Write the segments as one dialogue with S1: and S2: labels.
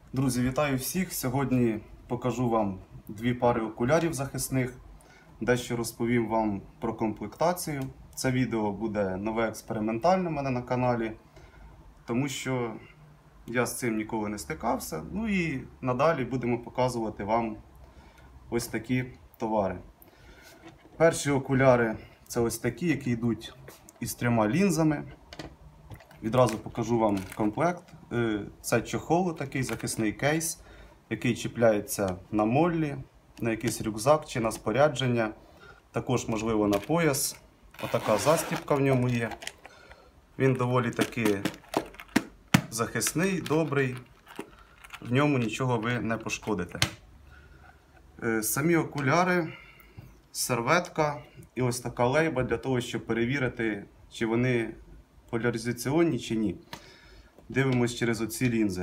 S1: Друзі, вітаю всіх! Сьогодні покажу вам дві пари окулярів захисних. Дещо розповім вам про комплектацію. Це відео буде нове експериментальне у мене на каналі, тому що я з цим ніколи не стикався. Ну і надалі будемо показувати вам ось такі товари. Перші окуляри це ось такі, які йдуть із 3 лінзами. Відразу покажу вам комплект. Це чохол, такий захисний кейс, який чіпляється на моллі, на якийсь рюкзак чи на спорядження. Також, можливо, на пояс. Отака застібка в ньому є. Він доволі таки захисний, добрий. В ньому нічого ви не пошкодите. Самі окуляри, серветка і ось така лейба для того, щоб перевірити, чи вони поляризаційні чи ні. Дивимось через оці лінзи.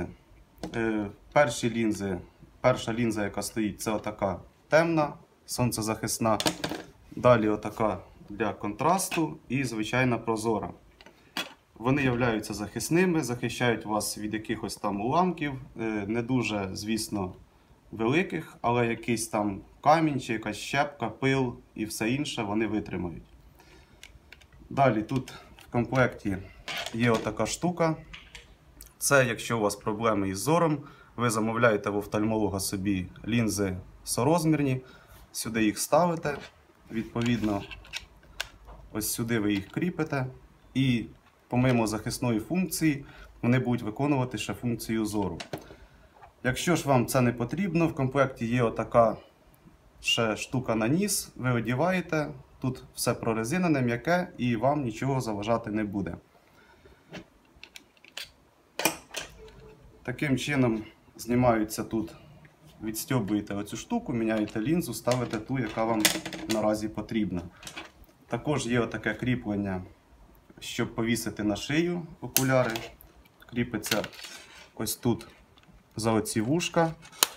S1: Перша лінза, яка стоїть, це отака темна, сонцезахисна. Далі отака для контрасту і звичайна прозора. Вони являються захисними, захищають вас від якихось там уламків, не дуже, звісно, великих, але якийсь там камінь чи якась щепка, пил і все інше вони витримають. Далі тут в комплекті є отака штука. Це якщо у вас проблеми із зором, ви замовляєте в офтальмолога собі лінзи сорозмірні, сюди їх ставите, відповідно, ось сюди ви їх кріпите і помимо захисної функції, вони будуть виконувати ще функцію зору. Якщо ж вам це не потрібно, в комплекті є отака ще штука на ніс, ви одягаєте, тут все прорезинене, м'яке і вам нічого заважати не буде. Таким чином знімаються тут, відстьобуєте оцю штуку, міняєте лінзу, ставите ту, яка вам наразі потрібна. Також є отаке кріплення, щоб повісити на шию окуляри. Кріпиться ось тут за оці вушка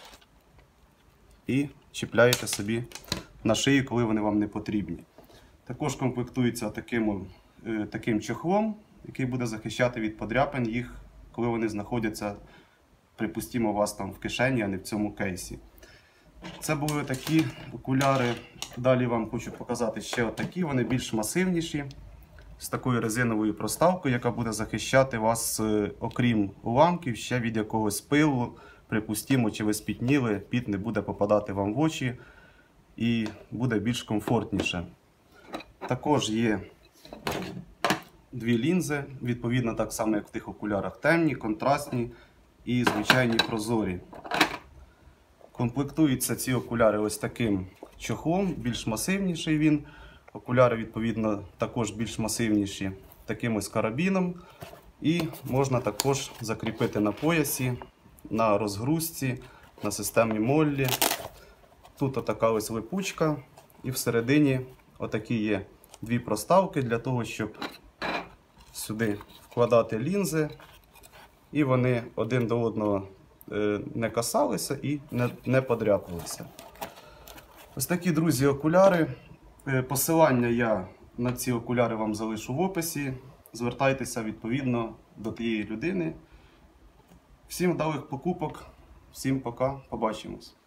S1: і чіпляєте собі на шию, коли вони вам не потрібні. Також комплектується таким чохлом, який буде захищати від подряпин їх, коли вони знаходяться, припустимо, у вас там в кишені, а не в цьому кейсі. Це були такі окуляри. Далі вам хочу показати ще отакі, вони більш масивніші, з такою резиновою проставкою, яка буде захищати вас, окрім уламків, ще від якогось пилу, припустимо, чи ви спітніли, піт не буде попадати вам в очі і буде більш комфортніше. Також є дві лінзи, відповідно так само, як в тих окулярах, темні, контрастні і звичайні прозорі. Комплектуються ці окуляри ось таким чохлом, більш масивніший він. Окуляри, відповідно, також більш масивніші, таким ось карабіном. І можна також закріпити на поясі, на розгрузці, на системі моллі. Тут отака ось липучка і всередині отакі є дві проставки для того, щоб сюди вкладати лінзи, і вони один до одного не касалися і не подряпалися. Ось такі, друзі, окуляри. Посилання я на ці окуляри вам залишу в описі. Звертайтеся відповідно до тієї людини. Всім вдалих покупок, всім пока, побачимось.